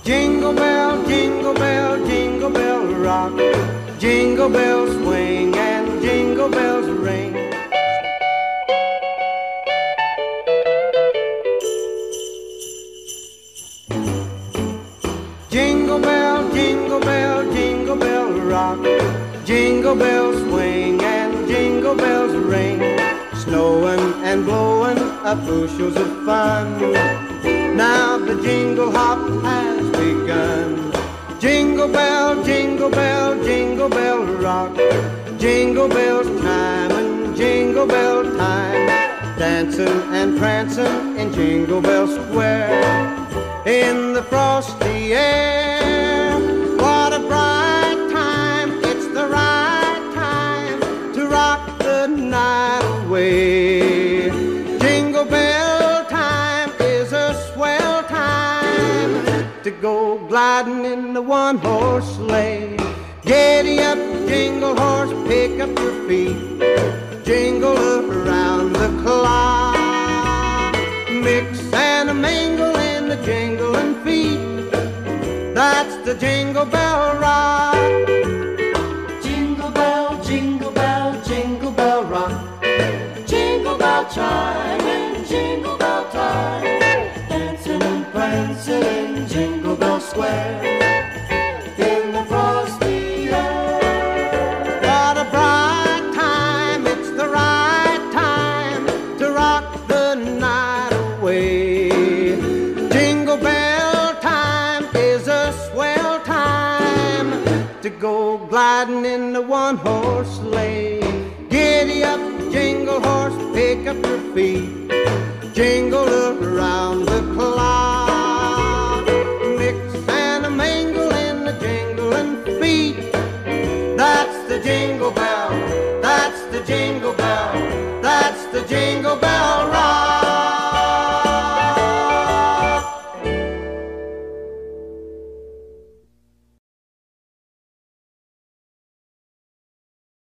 Jingle bell, jingle bell, jingle bell rock. Jingle bells swing and jingle bells ring. Jingle bell, jingle bell, jingle bell rock. Jingle bells swing and jingle bells ring. Snowing and blowing up bushels of fun. Now the jingle hop has begun. Jingle bell, jingle bell, jingle bell rock. Jingle bells time and jingle bell time. Dancing and prancing in Jingle Bell Square. In the frosty air, what a bright time. It's the right time to rock the night away. Jingle bell time is a swell time to go gliding in the one-horse sleigh. Giddy up, jingle horse, pick up your feet. Jingle around the clock. Mix and a mingle in the jingling feet. That's the Jingle Bell Rock. Jingle bell, jingle bell, jingle bell rock. Jingle bell chime and jingle bell time. Dancing and prancing in Jingle Bell Square. In the frosty air. What a bright time, it's the right time to rock the night away. Jingle bell time is a swell time to go gliding in the one-horse sleigh. Giddy up, jingle horse, pick up your feet. Jingle around the clock. Mix and a mingle in the jingling feet. That's the jingle bell, that's the jingle bell, that's the Jingle Bell